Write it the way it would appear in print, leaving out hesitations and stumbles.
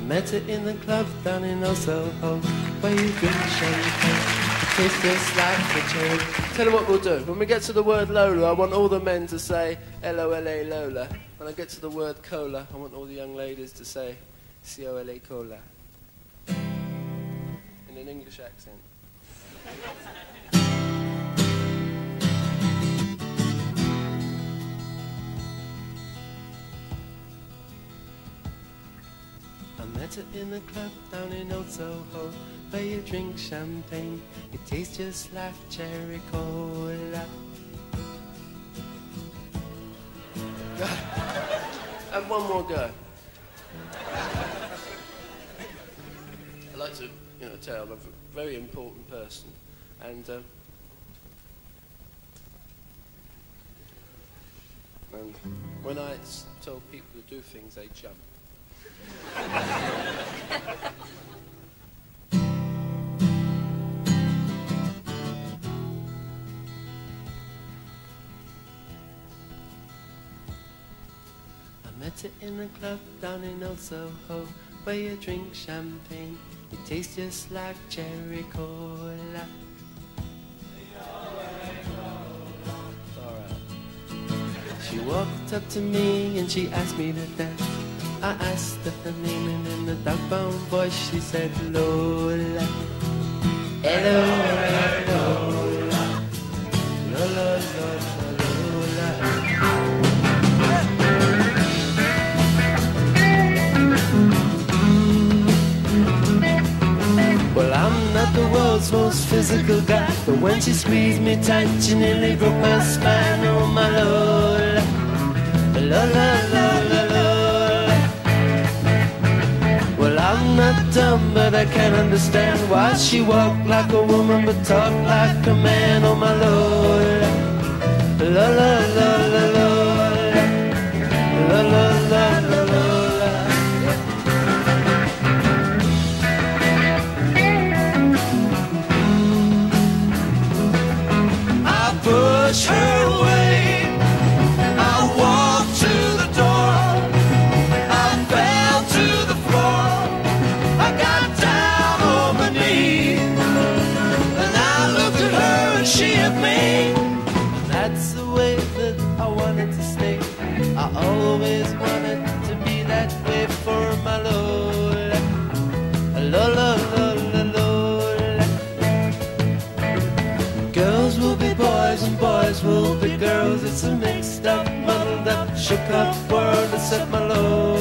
met her in the club down in Soho, where you drink champagne. It tastes just like the cherry. Tell you what we'll do. When we get to the word Lola, I want all the men to say L-O-L-A Lola. When I get to the word cola, I want all the young ladies to say C-O-L-A cola. In an English accent. I met her in the club down in Old Soho, where you drink champagne. It tastes just like cherry cola. And one more go. I'd like to, tell you I'm a very important person, and when I tell people to do things, they jump. I met her in a club down in Old Soho, where you drink champagne. It tastes just like cherry cola. Alright. She walked up to me and she asked me to dance. I asked her her name, and in a dark-brown voice she said Lola. Hello, Lola. Lola, Lola, Lola. Well, I'm not the world's most physical guy, but when she squeezed me tight, she nearly broke my spine. Oh, my Lola. Lola, Lola, Lola. I'm not dumb, but I can't understand why she walked like a woman but talked like a man. Oh, my Lola, Lola, Lola, Lola, Lola, Lola, Lola. I push her away. I walked to the door. I fell to the floor. I got down on my knees, and I looked at her and she at me. That's the way that I wanted to stay. I always wanted to be that way for my Lola. Lola, Lola, Lola. Girls will be boys and boys will be girls. It's a mixed up, muddled up, shook up world except my Lola.